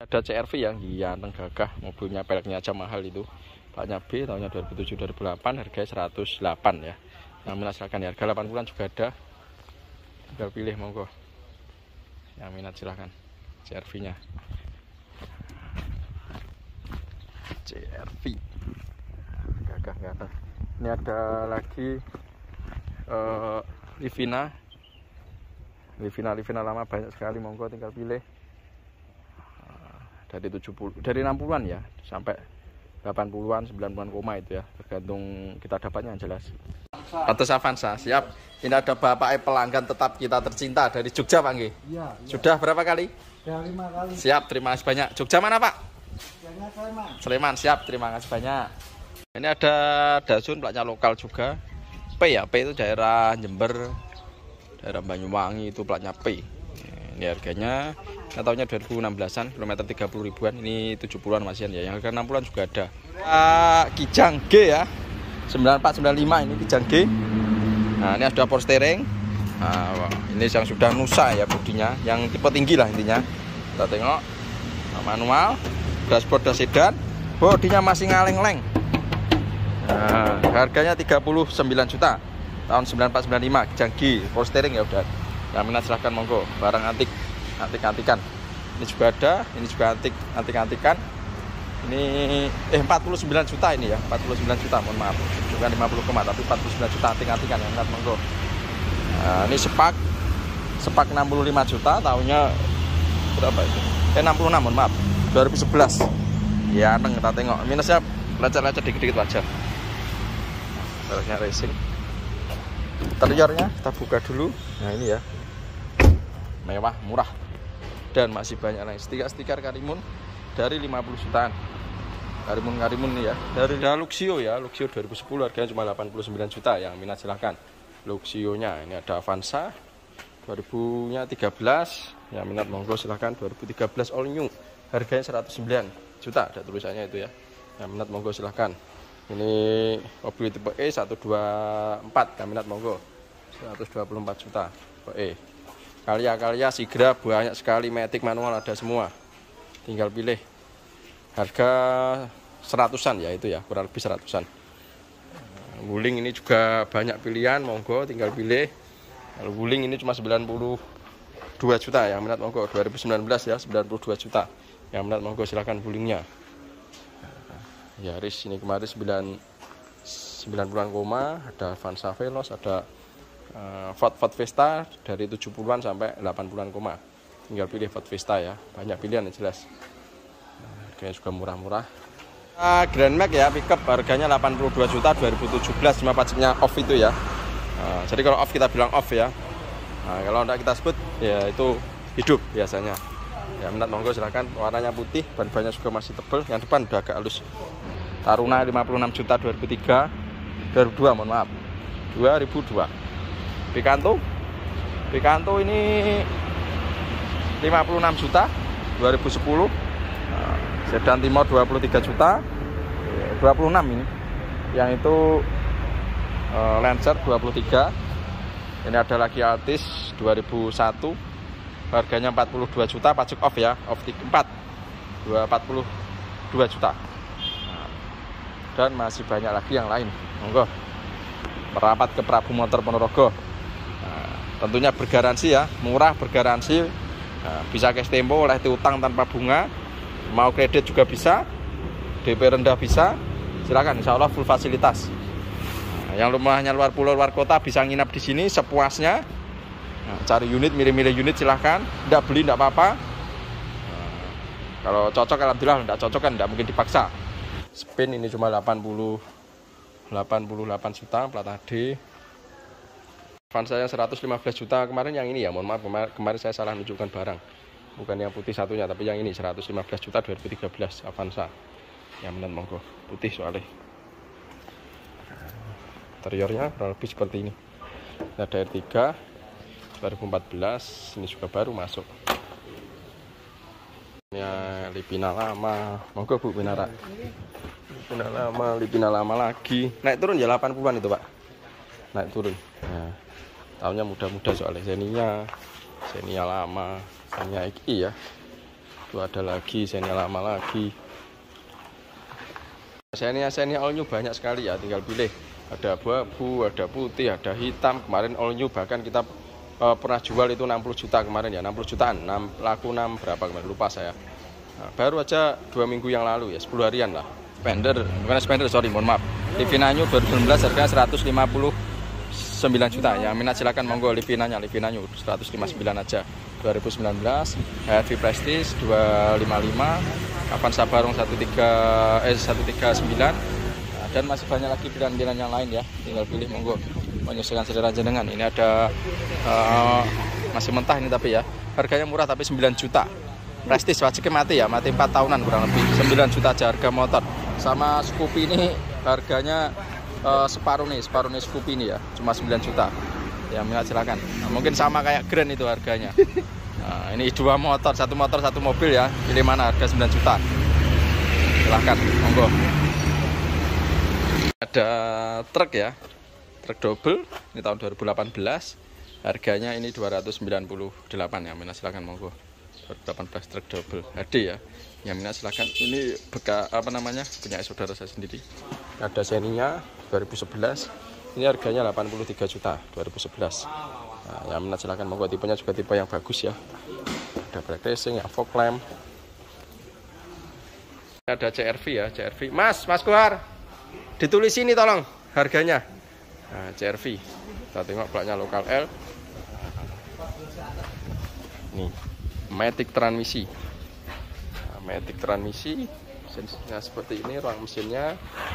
ada CR-V yang ganteng gagah, mobilnya peleknya aja mahal itu. Platnya B, tahunnya 2007-2008, harganya 108 ya. Yang minat silahkan ya, harga 80-an juga ada. Tinggal pilih monggo. Yang minat silahkan. CR-V-nya. CR-V. Gagah ganteng. Ini ada lagi Livina lama banyak sekali, monggo tinggal pilih. Dari 60-an ya sampai 80-an, 90-an koma itu ya, tergantung kita dapatnya yang jelas. Atas Avanza, siap. Ini ada Bapak pelanggan tetap kita tercinta dari Jogja, Pak Nggih. Iya. Sudah berapa kali? Sudah 5 kali. Siap, terima kasih banyak. Jogja mana, Pak? Sleman. Sleman, siap, terima kasih banyak. Ini ada Dasun, platnya lokal juga. P ya, P itu daerah Jember, daerah Banyuwangi, itu platnya P. Ini harganya tahunnya 2016-an, kilometer 30 ribuan. Ini 70-an masihan ya, yang harga 60-an juga ada. Kijang G ya, 9495 ini Kijang G. Nah, ini ada power steering. Nah, ini yang sudah Nusa ya bodinya, yang tipe tinggi lah intinya. Kita tengok, manual, dashboard dan sedan, bodinya masih ngaleng-leng. Nah, harganya 39 juta, tahun 9495, Kijang G, power steering ya udah. Yang minat silahkan monggo, barang antikan. Ini juga ada, ini juga antikan. Ini 49 juta ini ya, 49 juta, mohon maaf. Bukan 50 koma, tapi 49 juta antikan yang minat monggo. Nah, ini sepak 65 juta, tahunnya berapa itu? 66, mohon maaf. 2011. Ya, kita tengok. Minusnya lecet-lecet dikit-dikit wajar. Terusnya racing. Interiornya kita buka dulu. Nah, ini ya. Mewah, murah. Dan masih banyak lagi stiker Karimun dari 50 jutaan. Karimun nih ya. Dari Luxio ya, Luxio 2010 harganya cuma 89 juta. Yang minat silahkan. Luxio-nya ini ada Avanza 2013. Yang minat monggo silahkan, 2013 all new. Harganya 109 juta, ada tulisannya itu ya. Yang minat monggo silahkan. Ini mobil tipe E 124, yang minat monggo 124 juta tipe E. Karya Sigra banyak sekali, Matic manual ada semua. Tinggal pilih. Harga 100-an ya itu ya, kurang lebih 100-an. Wuling ini juga banyak pilihan, monggo tinggal pilih. Kalau Wuling ini cuma 92 juta, yang minat monggo 2019 ya, 92 juta. Yang minat monggo silakan Wulingnya. Yaris ini kemarin 90-an koma, ada Avanza Veloz, ada Ford Fiesta dari 70-an sampai 80-an koma. Tinggal pilih Ford Fiesta ya, banyak pilihan yang jelas. Harganya juga murah-murah. Grand Max ya, pickup harganya 82 juta 2017, cuma pajaknya off itu ya. Jadi kalau off kita bilang off ya. Kalau tidak kita sebut ya itu hidup biasanya. Ya minat monggo silakan, warnanya putih, ban-bannya juga masih tebal. Yang depan udah agak halus. Taruna 56 juta 2003, 2002 mohon maaf, 2002. Picanto ini 56 juta 2010. Sedan Timor 23 juta 26 ini. Yang itu Lancer 23. Ini ada lagi Altis 2001. Harganya 42 juta, pajak off ya, off 4. 42 juta. Dan masih banyak lagi yang lain. Monggo. Merapat ke Prabu Motor Ponorogo. Tentunya bergaransi ya, murah bergaransi. Bisa cash tempo, oleh utang tanpa bunga. Mau kredit juga bisa. DP rendah bisa. Silakan, insya Allah full fasilitas. Yang rumahnya luar pulau, luar kota bisa nginap di sini sepuasnya. Cari unit, milih-milih unit silahkan. Tidak beli, tidak apa-apa. Kalau cocok alhamdulillah, tidak cocok kan tidak mungkin dipaksa. Spin ini cuma 88 juta, plat HD. Avanza yang 115 juta kemarin, yang ini ya, mohon maaf kemarin saya salah menunjukkan barang. Bukan yang putih satunya, tapi yang ini 115 juta 2013 Avanza. Yang minat monggo, putih soalnya. Interiornya kurang lebih seperti ini. Ada R3 2014, ini juga baru masuk. Ya, Livina lama, monggo Bu Binara. Livina lama lagi. Naik turun ya 80-an itu Pak. Naik turun. Nah, tahunnya muda-muda soalnya. Xenia lama, Xenia XI ya. Itu ada lagi Xenia lama lagi. Xenia all new banyak sekali ya, tinggal pilih. Ada abu-abu, ada putih, ada hitam. Kemarin all new bahkan kita pernah jual itu 60 juta kemarin ya, 60 jutaan. Laku 6 berapa kemarin lupa saya. Nah, baru aja 2 minggu yang lalu ya, 10 harian lah. Mohon maaf. Livina New 2019 harganya 159 juta. Yang minat silakan monggo Livina New 159 aja. 2019 Heavy Prestige 255, Avanza Barong 139. Dan masih banyak lagi pilihan-pilihan yang lain ya. Tinggal pilih monggo. Menyesuaikan selera jenengan. Ini ada masih mentah ini tapi ya. Harganya murah tapi 9 juta. Prestige wajibnya mati ya, mati 4 tahunan kurang lebih. 9 juta aja harga motor. Sama Scoopy ini harganya separuh nih Scoopy ini ya, cuma 9 juta. Ya minat silakan. Nah, mungkin sama kayak Grand itu harganya. Nah, ini 2 motor, 1 motor 1 mobil ya. Pilih mana harga 9 juta. Silahkan, monggo. Ada truk ya. Truk double ini tahun 2018. Harganya ini 298 ya. Minat silakan monggo. 2018 truk double HD ya. Yang minat silakan. Ini bekas punya saudara saya sendiri. Ada Xenia 2011. Ini harganya 83 juta 2011. Nah, yang minat silakan monggo, tipenya juga tipe yang bagus ya. Ada brake racing ya, fog lamp. Ada CRV ya, CRV. Mas keluar. Ditulis ini tolong harganya. Nah, CRV. Kita tengok platnya lokal L. Nih, Matic transmisi. Matic transmisi, mesinnya seperti ini, ruang mesinnya.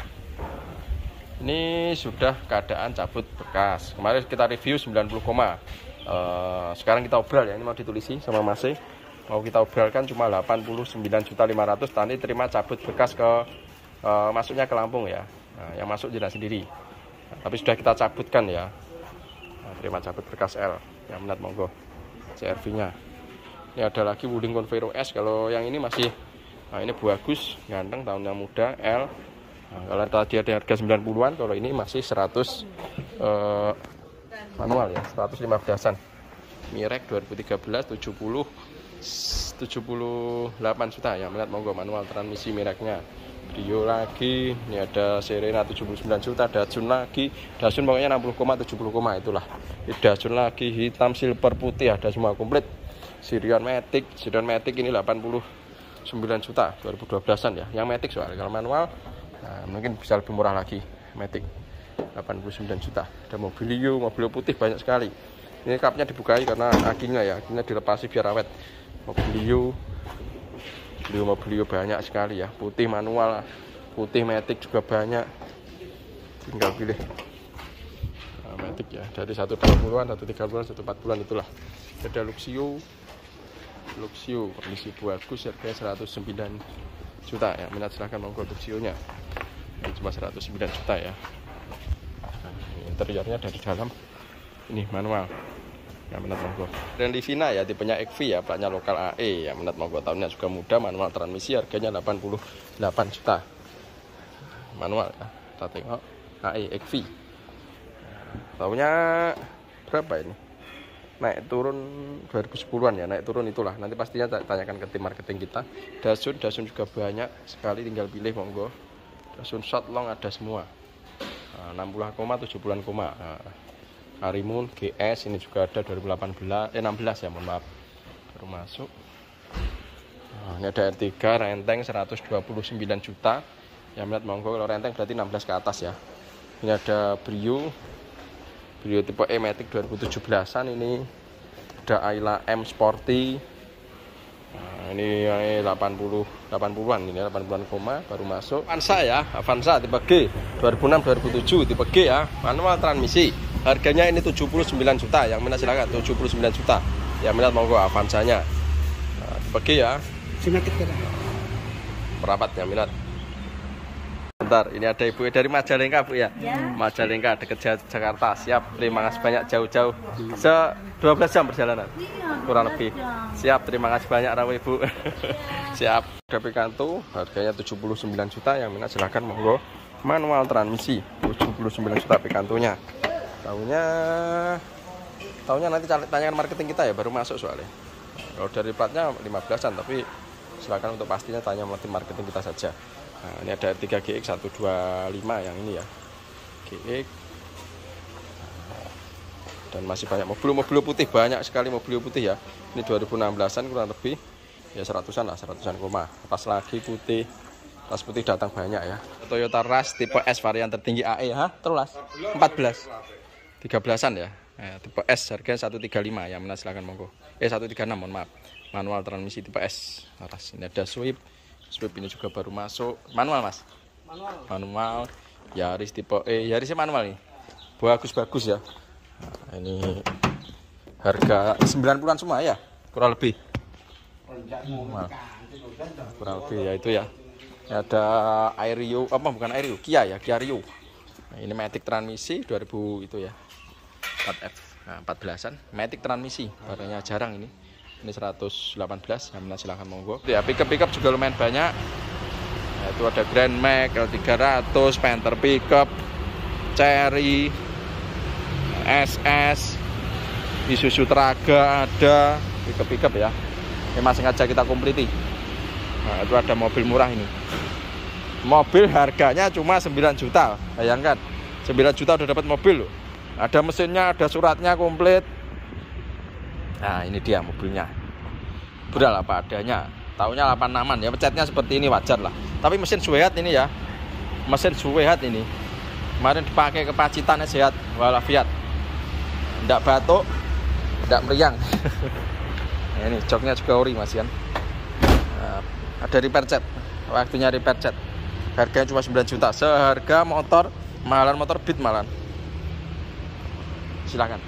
Ini sudah keadaan cabut bekas. Kemarin kita review 90 koma. Sekarang kita obral ya, ini mau ditulisi sama Mas. Mau kita obralkan cuma 89.500.000. Tadi terima cabut bekas ke masuknya ke Lampung ya. Nah, yang masuk jelas sendiri. Nah, tapi sudah kita cabutkan ya. Nah, terima cabut bekas L. Yang minat monggo. CRV-nya. Ini ada lagi Wuling Convero S. Kalau yang ini masih, nah ini bagus, ganteng, tahunnya muda, L. Nah, kalau tadi ada harga 90-an, kalau ini masih 100 manual ya, 115-an. Mirek 2013 78 juta ya, minat monggo, manual transmisi Mireknya. Brio lagi, ini ada Serena 79 juta, Datsun lagi, Datsun pokoknya 60, 70, itulah. Datsun lagi, hitam, silver, putih, ada semua komplit. Sirion Matic ini 89 juta 2012-an ya. Yang Matic soalnya kalau manual nah, mungkin bisa lebih murah lagi. Matic 89 juta. Ada Mobilio putih banyak sekali. Ini kapnya dibukai karena akinya ya, akinya dilepasi biar awet. Mobilio banyak sekali ya. Putih manual, putih Matic juga banyak. Tinggal pilih. Nah, Matic ya, dari 120-an, 130-an, 140-an itulah. Ada Luxio kondisi bagus, harganya 109 juta ya. Minat silahkan monggo Luxio-nya. Ini cuma 109 juta ya. Interiornya dari dalam ini manual. Ya minat monggo. Dan Livina ya, tipenya XV ya, platnya lokal AE ya. Minat monggo, tahunnya juga muda, manual transmisi, harganya 88 juta. Manual ya. Kita tengok AE XV. Tahunnya berapa ini? Naik turun 2010-an ya, naik turun itulah. Nanti pastinya tanyakan ke tim marketing kita. Datsun juga banyak sekali, tinggal pilih monggo. Datsun short long ada semua. 60 koma, 70-an koma. Harimun GS ini juga ada 16 ya, mohon maaf. Baru masuk. Ini ada R3 Renteng 129 juta. Yang minat monggo, kalau Renteng berarti 16 ke atas ya. Ini ada Brio tipe E Matic 2017-an ini. Ada Ayla M Sporty. Nah, ini 80-an ini 80-an koma baru masuk. Avanza tipe G 2006-2007 tipe G ya, manual transmisi. Harganya ini 79 juta. Yang minat silakan 79 juta. Yang minat monggo Avanzanya. Nah, tipe G ya. Merapat yang minat. Bentar, ini ada ibu dari Majalengka bu ya, Majalengka dekat Jakarta. Siap, terima kasih banyak jauh-jauh. 12 jam perjalanan, kurang lebih. Siap, terima kasih banyak rawuh ibu. Siap. Ada Picanto, harganya 79 juta. Yang minat silahkan monggo. Manual transmisi 79 juta Picantonya. Tahunnya nanti tanyakan marketing kita ya, baru masuk soalnya. Kalau dari platnya 15-an, tapi Silakan untuk pastinya tanya tim marketing kita saja. Nah, ini ada R3 GX 125 yang ini ya, GX. Dan masih banyak mobil putih, banyak sekali mobil putih ya. Ini 2016an kurang lebih ya 100-an lah, 100-an koma. Pas lagi putih, tas putih datang banyak ya. Toyota Rush tipe S varian tertinggi AE ha, terus 14 13-an ya. Tipe S harganya 135 ya, mana silakan monggo. 136 mohon maaf. Manual transmisi tipe S. Atas ini ada Swift. Swift ini juga baru masuk. Manual Mas. Manual. Yaris tipe E. Yarisnya manual nih. Bagus-bagus ya. Nah, ini harga 90-an semua ya. Kurang lebih. Nah, kurang lebih ya itu ya. Ada Aerio, apa bukan Aerio, Kia ya, Kia Rio. Nah, ini Matic transmisi 2000 itu ya. 4F. Nah, 14-an. Matic transmisi, barangnya jarang ini. Ini 118, yang silahkan monggo. Ya, pickup juga lumayan banyak. Nah, itu ada Grand Max, L300, Panther pickup, Cherry, SS, Isuzu Traga ada, pickup ya. Ini masih ngajak kita kompliti. Nah, itu ada mobil murah ini. Mobil harganya cuma 9 juta. Bayangkan, 9 juta udah dapat mobil loh. Ada mesinnya, ada suratnya komplit. Nah, ini dia mobilnya. Beral apa adanya. Taunya 86-an ya, pecetnya seperti ini wajar lah. Tapi mesin Suehat ini ya. Mesin Suehat ini. Kemarin dipakai ke Pacitan sehat walafiat. Enggak batuk, enggak meriang. Nah, ini joknya juga ori Mas Yan. Nah, ada repair cat. Waktunya repair cat. Harganya cuma 9 juta. Seharga motor mahalan, motor Beat mahalan. Silakan.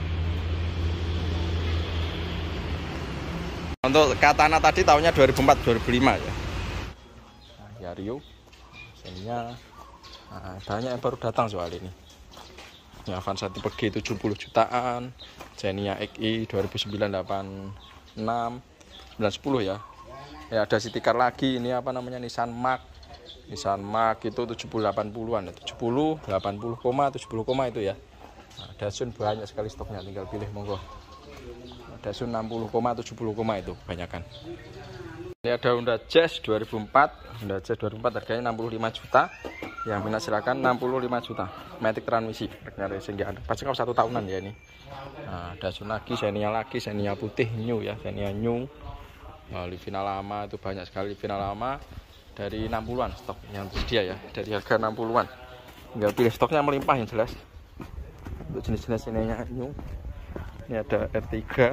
Untuk Katana tadi tahunnya 2004-2005 ya. Nah, ya Rio. Mesinnya banyak yang baru datang soal ini. Ini Avanza tipe G 70 jutaan, Xenia XI 2009 86 910 ya. Ya ada City Car lagi, ini apa namanya, Nissan Mark. Nissan Mark itu 70-80-an ya, 70, 80, 70, itu ya. Nah, Datsun banyak sekali stoknya, tinggal pilih monggo. Datsun 60, 70 itu kebanyakan. Ini ada Honda Jazz 2004, Honda Jazz 2004 harganya 65 juta. Yang minat silakan, 65 juta. Matic transmisi, harganya racing ya. Pasti kalau 1 tahunan ya ini. Nah, Datsun lagi, Xenia putih new ya, Xenia new. Nah, Livina lama itu banyak sekali, Livina lama dari 60-an stok yang tersedia ya, dari harga 60-an. Tinggal pilih, stoknya melimpah yang jelas. Untuk jenis-jenis Xenia new. Ini ada R3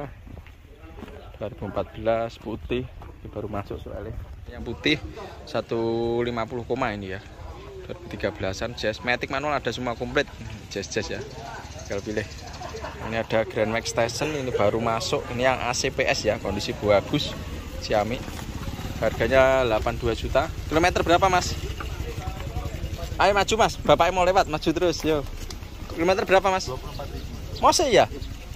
2014 putih, ini baru masuk soalnya. Yang putih 150 ini ya. 2013-an Jazz Matic manual ada semua komplit. Jazz ya. Tinggal pilih. Ini ada Grand Max Station, ini baru masuk. Ini yang ACPS ya, kondisi bagus. Xiaomi. Harganya 82 juta. Kilometer berapa, Mas? Ayo maju, Mas. Bapaknya mau lewat, maju terus, yo. Kilometer berapa, Mas? 24.000. Masa ya?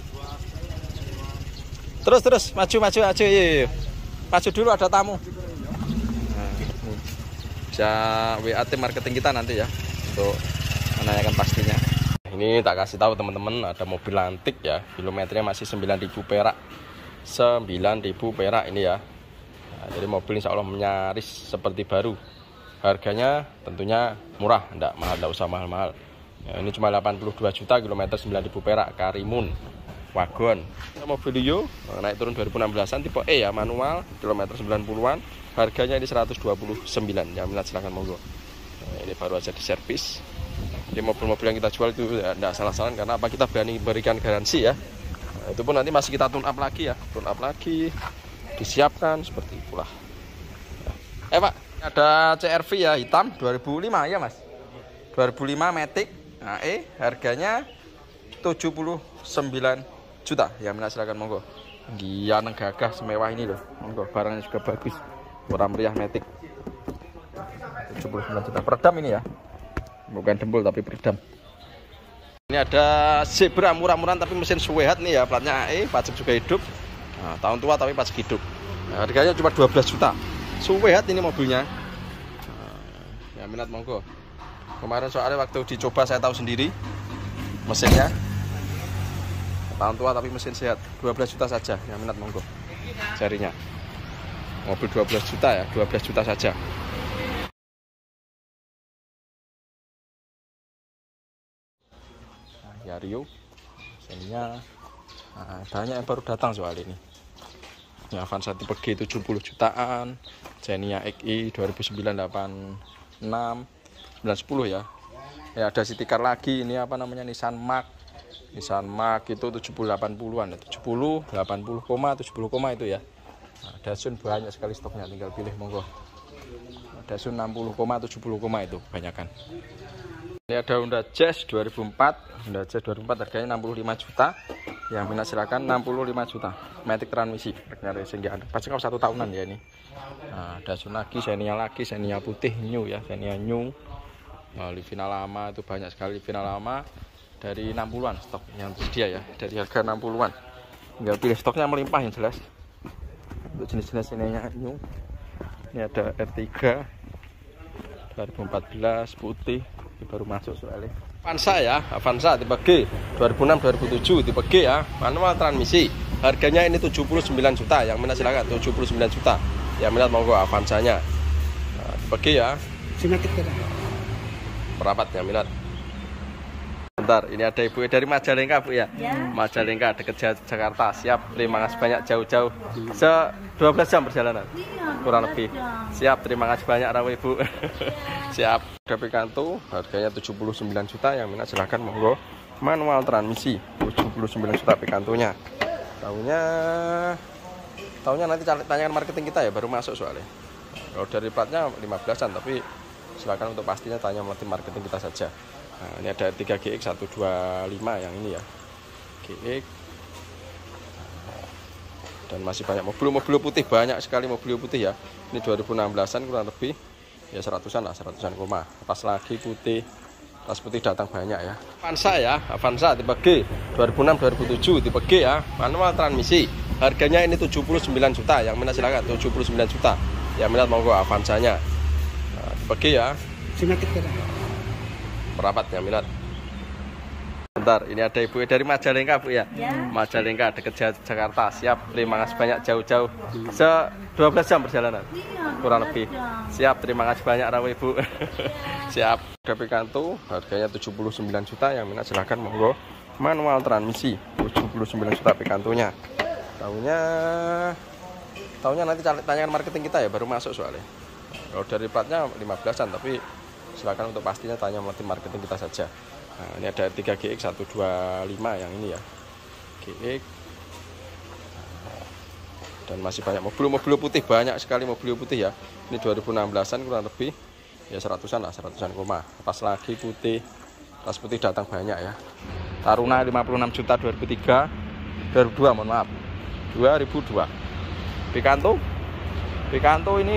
Terus maju yuk. Maju dulu, ada tamu. Nah, bisa WA tim marketing kita nanti ya untuk menanyakan pastinya. Ini tak kasih tahu teman-teman, ada mobil antik ya, kilometernya masih 9.000 perak. 9.000 perak ini ya. Nah, jadi mobil insya Allah nyaris seperti baru. Harganya tentunya murah, enggak usah mahal-mahal. Ya, ini cuma 82 juta, kilometer 9.000 perak, Karimun wagon. Mobil Rio naik turun 2016-an tipe E ya, manual, kilometer 90-an. Harganya ini 129. Ya minat silahkan monggo. Nah, ini baru aja di servis. Jadi mobil-mobil yang kita jual itu tidak salah-salah, karena apa, kita berani berikan garansi ya. Nah, itu pun nanti masih kita tune up lagi ya, disiapkan seperti itulah. Pak, ada CR-V ya, hitam 2005 ya Mas. 2005 Matic AE, harganya 79 juta. Ya minat silakan monggo. Dia gagah semewah ini loh. Monggo, barangnya juga bagus. Murah meriah Matic. 79 juta. Peredam ini ya. Bukan dempul tapi peredam. Ini ada Zebra murah-murahan tapi mesin Suehat nih ya, platnya AE, pajak juga hidup. Nah, tahun tua tapi pajak hidup. Nah, harganya cuma 12 juta. Suehat ini mobilnya. Nah, ya minat monggo. Kemarin soalnya waktu dicoba saya tahu sendiri mesinnya. Tahun tua tapi mesin sehat, 12 juta saja. Yang minat monggo carinya. mobil 12 juta ya, 12 juta saja. Nah, Yario Xenia, banyak yang baru datang soal ini. Ini Avanza tipe G 70 jutaan, Xenia XI 2009 86 910 ya. Ya ada City Car lagi, ini apa namanya, Nissan Mark itu 70-80an, 70, 80, 70, itu ya. Nah, Datsun banyak sekali stoknya, tinggal pilih monggo. Datsun 60, 70 itu kebanyakan. Ini ada Honda Jazz 2004, harganya 65 juta. Yang minat silakan, 65 juta. Matic transmisi, racing ada. Pasti kalau 1 tahunan ya ini. Nah, Datsun lagi, Xenia putih new ya, Xenia new. Livina lama itu banyak sekali, Livina lama dari 60-an stok yang tersedia ya, dari harga 60-an. Tinggal pilih, stoknya melimpah yang jelas. Untuk jenis-jenis ini new. Ini ada R3 2014 putih, ini baru masuk soalnya. Avanza tipe G 2006-2007 tipe G ya, manual transmisi. Harganya ini 79 juta. Yang minat silakan, 79 juta. Yang minat monggo Avanzanya. Nah, tipe G ya. Merapat yang minat. Bentar, ini ada ibu dari Majalengka bu ya. Majalengka dekat Jakarta. Siap, terima kasih banyak, jauh-jauh 12 jam perjalanan kurang lebih. Siap, terima kasih banyak rawa ibu. Siap. Ada Picanto, harganya 79 juta. Yang minat silahkan monggo. Manual transmisi 79 juta Picantonya. Tahunnya nanti tanyakan marketing kita ya, baru masuk soalnya. Kalau dari platnya 15-an, tapi silakan untuk pastinya tanya marketing kita saja. Nah, ini ada 3 GX 125 yang ini ya, GX. Dan masih banyak mobil putih, banyak sekali mobil putih ya. Ini 2016-an kurang lebih ya, 100-an koma. Pas lagi putih, tas putih datang banyak ya. Avanza tipe G 2006-2007 tipe G ya, manual transmisi. Harganya ini 79 juta. Yang minat silakan, 79 juta. Yang minat monggo Avanzanya. Nah, tipe G ya. Merapat yang minat. Bentar, ini ada ibu dari Majalengka bu ya. Majalengka dekat Jakarta. Siap, terima kasih banyak, jauh-jauh 12 jam perjalanan kurang lebih. Siap, terima kasih banyak rawa ibu. Siap. Ada Picanto, harganya 79 juta. Yang minat silahkan monggo. Manual transmisi 79 juta Picantonya. Tahunnya nanti tanyakan marketing kita ya, baru masuk soalnya. Kalau dari platnya 15-an, tapi silakan untuk pastinya tanya marketing kita saja. Nah, ini ada 3 GX 125 yang ini ya, GX. Dan masih banyak mobil putih, banyak sekali mobil putih ya. Ini 2016-an kurang lebih ya, 100-an koma. Pas lagi putih, tas putih datang banyak ya. Taruna 56 juta 2002 mohon maaf, 2002. Picanto ini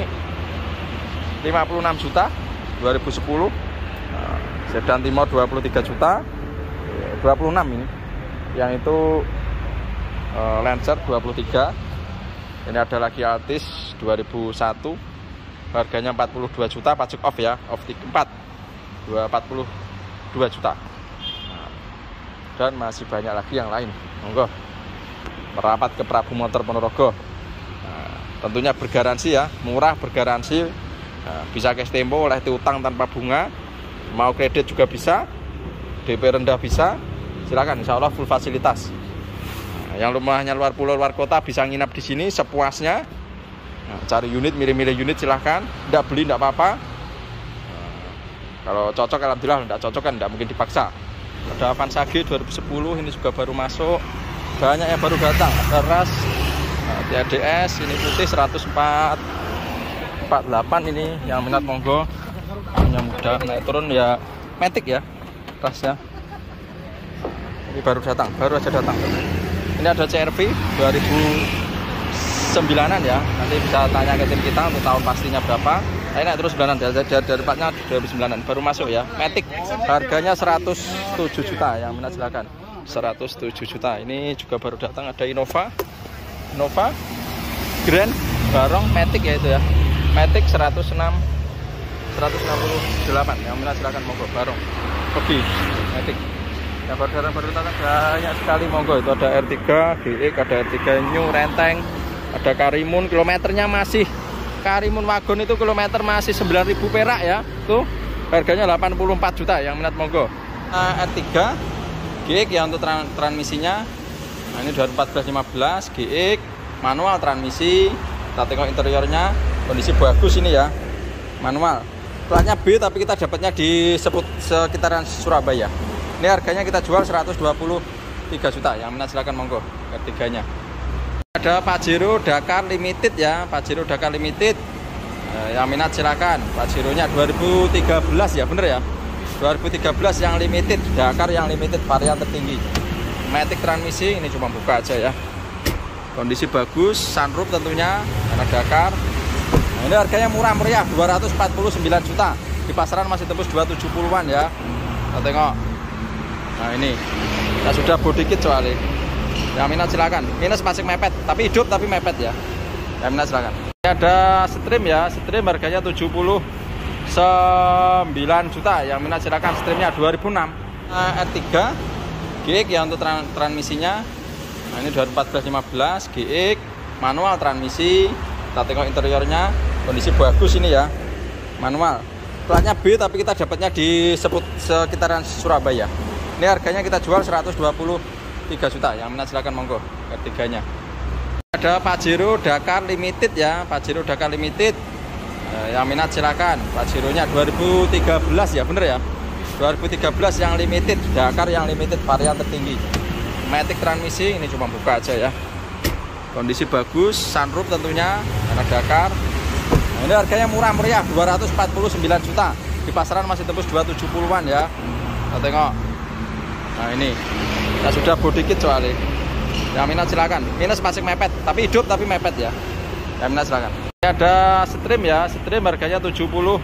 56 juta 2010. Sedan Timor 23 juta 26 ini. Yang itu Lancer 23. Ini ada lagi Altis 2001. Harganya 42 juta, pajak off ya, off 4 42 juta. Dan masih banyak lagi yang lain. Monggo merapat ke Prabu Motor Ponorogo. Tentunya bergaransi ya, murah, bergaransi. Bisa cash tempo, oleh utang tanpa bunga, mau kredit juga bisa, DP rendah bisa, silakan, insya Allah full fasilitas. Yang rumahnya luar pulau, luar kota bisa nginap di sini sepuasnya. Cari unit, milih-milih unit silahkan, tidak beli tidak apa-apa. Kalau cocok alhamdulillah, tidak cocok kan tidak mungkin dipaksa. Ada Avanza G 2010, ini juga baru masuk, banyak yang baru datang. Teras TADS ini putih 148 ini, yang minat monggo. Yang mudah naik turun ya, Matic ya tasnya. Ini baru aja datang. Ini ada CR-V 2009-an ya, nanti bisa tanya ke tim kita untuk tahun pastinya berapa. Nah, ini terus 9-an dari platnya 2009-an baru masuk ya, Matic. Harganya 107 juta, yang minat silakan. 107 juta. Ini juga baru datang, ada Innova Grand Barong Matic ya, itu ya, Matic 168, yang minat silakan monggo. Barong pergi Matic yang baru datang banyak sekali monggo. Itu ada R3 GX, ada R3 New Renteng, Ada Karimun, kilometernya masih Karimun wagon itu kilometer masih 9.000 perak ya. Tuh harganya 84 juta, yang minat monggo. R3 GX ya untuk transmisinya. Nah, ini 2014-15 GX manual transmisi. Kita tengok interiornya, kondisi bagus ini ya, manual. Platnya B tapi kita dapatnya di sekitaran Surabaya. Ini harganya kita jual 123 juta. Yang minat silakan monggo R3-nya. Ada Pajero Dakar Limited ya, Pajero Dakar Limited. Yang minat silakan. Pajeronya 2013 ya, bener ya? 2013 yang limited, Dakar yang limited varian tertinggi. Matic transmisi, ini cuma buka aja ya. Kondisi bagus, sunroof tentunya, karena Dakar. Nah, ini harganya murah meriah, 249 juta. Di pasaran masih tembus 270-an ya. Kita tengok. Nah ini, kita sudah body kit soalnya. Yang minat silakan. Minus masih mepet, tapi hidup tapi mepet ya. Yang minat silakan. Ini ada Stream ya, Stream harganya 79 juta. Yang minat silakan, Streamnya 2006. R3 GX ya untuk transmisinya. Nah, ini 2014-15 GX manual transmisi. Kita tengok interiornya, kondisi bagus ini ya, manual. Platnya B tapi kita dapatnya di sekitaran Surabaya. Ini harganya kita jual 123 juta. Yang minat silakan monggo R3-nya. Ada Pajero Dakar Limited ya, Pajero Dakar Limited. Yang minat silakan. Pajeronya 2013 ya, bener ya? 2013 yang limited, Dakar yang limited varian tertinggi. Matic transmisi, ini cuma buka aja ya. Kondisi bagus, sunroof tentunya, karena Dakar. Nah, ini harganya murah meriah, 249 juta. Di pasaran masih tembus 270-an ya. Kita tengok. Nah ini, kita sudah body kit soalnya. Yang minat silakan. Minus masih mepet, tapi hidup tapi mepet ya. Yang minat silakan. Ini ada Stream ya, Stream harganya 79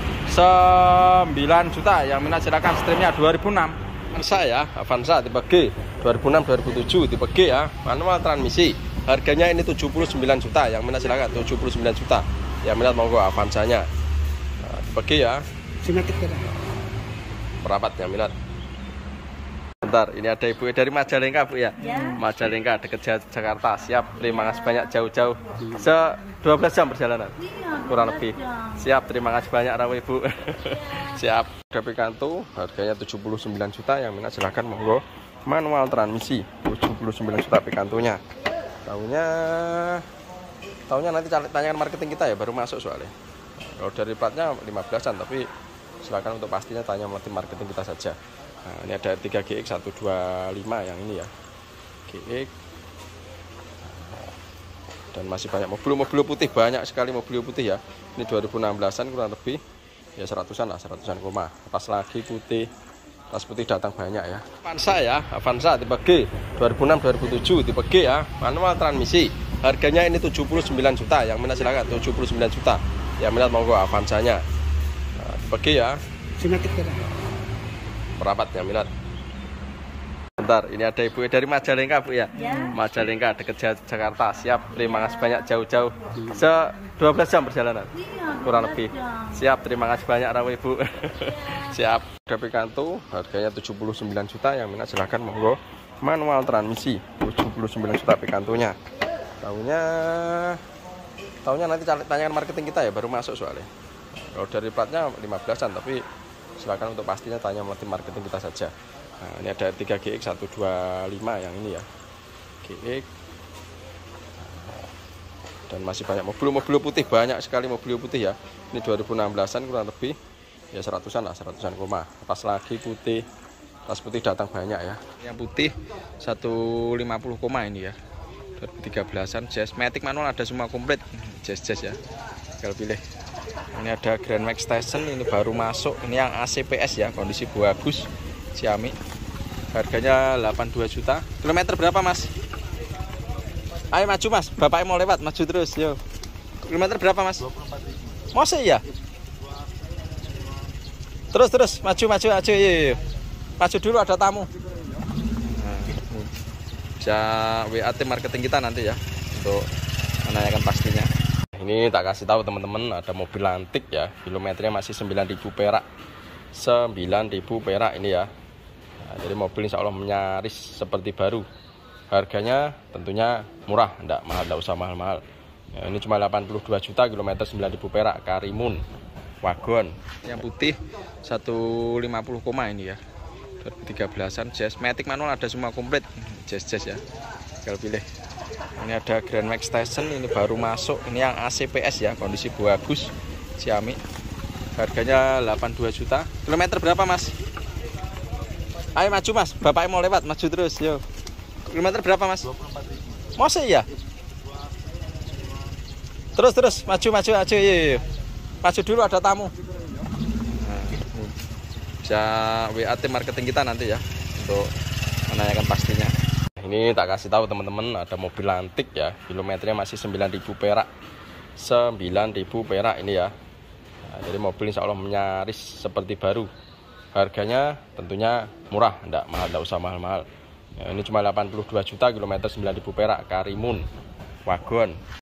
juta. Yang minat silakan, Streamnya 2006. Avanza ya, Avanza tipe G 2006-2007 tipe G ya, manual transmisi. Harganya ini 79 juta. Yang minat silakan, 79 juta. Yang minat monggo Avanzanya. Nah, tipe G ya. Simatik ya. Merapat yang minat. Bentar, ini ada ibu dari Majalengka bu ya, Majalengka dekat Jakarta. Siap, terima kasih banyak, jauh-jauh 12 jam perjalanan kurang lebih. Siap, terima kasih banyak rawa ibu. Siap. Ada Picanto harganya 79 juta. Yang minat silahkan monggo. Manual transmisi 79 juta Picantonya. Tahunnya nanti tanyakan marketing kita ya, baru masuk soalnya. Kalau dari platnya 15-an, tapi silakan untuk pastinya tanya marketing kita saja. Nah, ini ada 3 GX 125 yang ini ya, GX. Dan masih banyak mobil putih, banyak sekali mobil putih ya. Ini 2016-an kurang lebih ya, 100-an lah, 100-an koma. Pas lagi putih, tas putih datang banyak ya. Avanza ya, Avanza tipe G 2006-2007 tipe G ya, manual transmisi. Harganya ini 79 juta. Yang minat silakan, 79 juta. Yang minat monggo Avanzanya. Nah, tipe G ya. Simatik ya. Merapat yang minat. Bentar, ini ada ibu dari Majalengka bu ya, Majalengka dekat Jakarta. Siap, terima kasih banyak, jauh-jauh 12 jam perjalanan kurang lebih. Siap, terima kasih banyak rawa ibu. Siap. Ada Picanto harganya 79 juta. Yang minat silahkan monggo. Manual transmisi 79 juta Picantonya. Tahunnya nanti tanyakan marketing kita ya, baru masuk soalnya. Kalau dari platnya 15-an, tapi silakan untuk pastinya tanya marketing kita saja. Nah, ini ada 3 GX 125 yang ini ya, GX. Dan masih banyak mobil putih, banyak sekali mobil putih ya. Ini 2016-an kurang lebih ya, 100-an lah, 100-an koma. Pas lagi putih, tas putih datang banyak ya. Yang putih 150 koma ini ya, 2013-an. Jazz Matic manual ada semua komplit, Jazz ya, tinggal pilih. Ini ada Grand Max Station, ini baru masuk. Ini yang ACPS ya, kondisi bagus, Xiaomi. Harganya 82 juta. Kilometer berapa mas? Ayo maju mas, bapaknya mau lewat, maju terus yo. Kilometer berapa mas? 24.000. Masa ya? Terus maju yo. Maju dulu, ada tamu. Nah, bisa WA tim marketing kita nanti ya, untuk menanyakan pastinya. Ini tak kasih tahu teman-teman, ada mobil antik ya, kilometernya masih 9.000 perak. 9.000 perak ini ya. Nah, jadi mobil insya Allah nyaris seperti baru. Harganya tentunya murah, enggak mahal, enggak usah mahal-mahal. Ya, ini cuma 82 juta, kilometer 9.000 perak, Karimun, wagon. Yang putih 150 koma ini ya. 2013an, jazz, matic manual ada semua komplit. Jazz ya, tinggal pilih. Ini ada Grand Max Station, ini baru masuk. Ini yang ACPS ya, kondisi bagus, Xiaomi. Harganya 82 juta. Kilometer berapa mas? Ayo maju mas, bapaknya mau lewat, maju terus, yo. Kilometer berapa mas? 24.000. Masa ya? Terus, maju, yo. Maju dulu, ada tamu. Nah, bisa WA tim marketing kita nanti ya, untuk menanyakan pastinya. Ini tak kasih tahu teman-teman, ada mobil antik ya, kilometernya masih 9.000 perak. 9.000 perak ini ya. Nah, jadi mobil insya Allah nyaris seperti baru. Harganya tentunya murah, enggak mahal, enggak usah mahal-mahal. Ya, ini cuma 82 juta, kilometer 9.000 perak, Karimun, wagon.